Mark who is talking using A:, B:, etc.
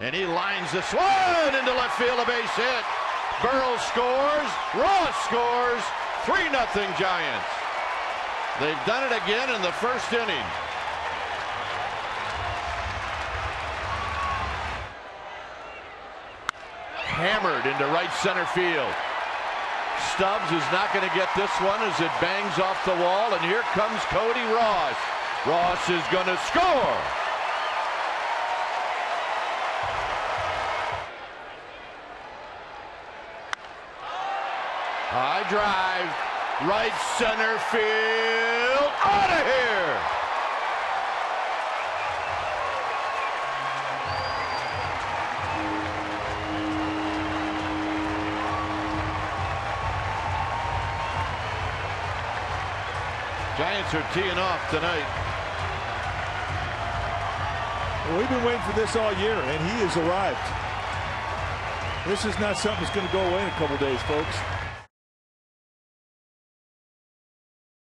A: And he lines this one into left field, a base hit. Burrow scores, Ross scores, 3-0 Giants. They've done it again in the first inning. Hammered into right center field. Stubbs is not going to get this one as it bangs off the wall, and here comes Cody Ross. Ross is going to score. High drive, right center field, out of here. Giants are teeing off tonight.
B: Well, we've been waiting for this all year, and he has arrived. This is not something that's going to go away in a couple days, folks.